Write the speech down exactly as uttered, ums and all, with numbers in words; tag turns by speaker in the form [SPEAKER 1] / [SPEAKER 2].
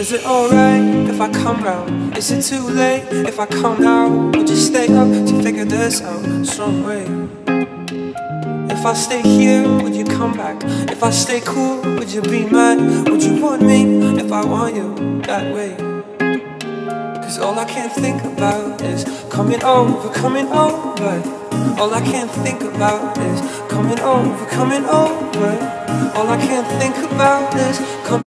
[SPEAKER 1] Is it alright if I come round? Is it too late if I come now? Would you stay up to figure this out some way? If I stay here, would you come back? If I stay cool, would you be mad? Would you want me if I want you that way? Cause all I can think about is coming over, coming over. All I can think about is coming over, coming over. All I can think about is coming